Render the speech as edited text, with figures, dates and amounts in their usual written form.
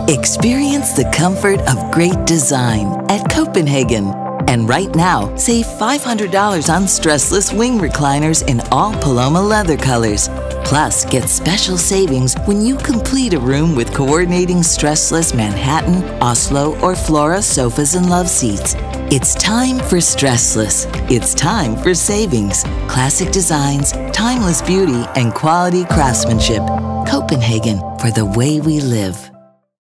Experience the comfort of great design at Copenhagen. And right now, save $500 on Stressless wing recliners in all Paloma leather colors. Plus, get special savings when you complete a room with coordinating Stressless Manhattan, Oslo, or Flora sofas and love seats. It's time for Stressless. It's time for savings, classic designs, timeless beauty, and quality craftsmanship. Copenhagen, for the way we live.